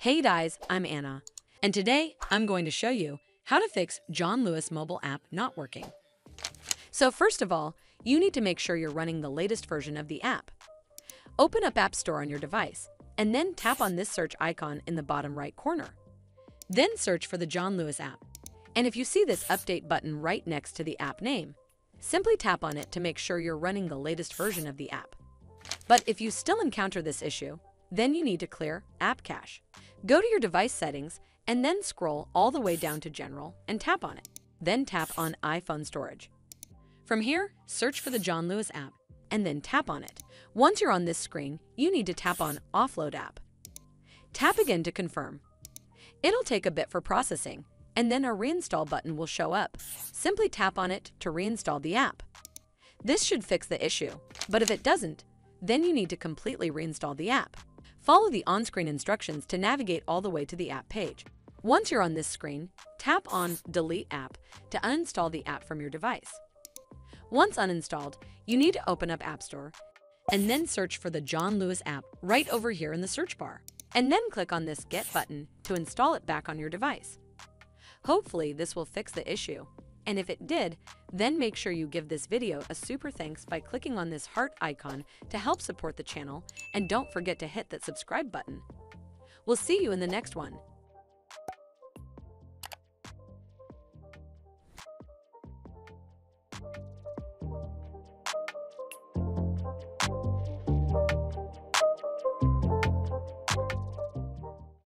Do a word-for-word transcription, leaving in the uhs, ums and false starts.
Hey guys, I'm Anna, and today I'm going to show you how to fix John Lewis mobile app not working. So first of all, you need to make sure you're running the latest version of the app. Open up App Store on your device, and then tap on this search icon in the bottom right corner. Then search for the John Lewis app. And if you see this update button right next to the app name, simply tap on it to make sure you're running the latest version of the app. But if you still encounter this issue, then you need to clear App Cache. Go to your device settings and then scroll all the way down to General and tap on it. Then tap on iPhone Storage. From here, search for the John Lewis app and then tap on it. Once you're on this screen, you need to tap on Offload App. Tap again to confirm. It'll take a bit for processing, and then a Reinstall button will show up. Simply tap on it to reinstall the app. This should fix the issue, but if it doesn't, then you need to completely reinstall the app. Follow the on-screen instructions to navigate all the way to the app page. Once you're on this screen, tap on Delete App to uninstall the app from your device. Once uninstalled, you need to open up App Store and then search for the John Lewis app right over here in the search bar, and then click on this Get button to install it back on your device. Hopefully this will fix the issue, and if it did, then make sure you give this video a super thanks by clicking on this heart icon to help support the channel, and don't forget to hit that subscribe button. We'll see you in the next one.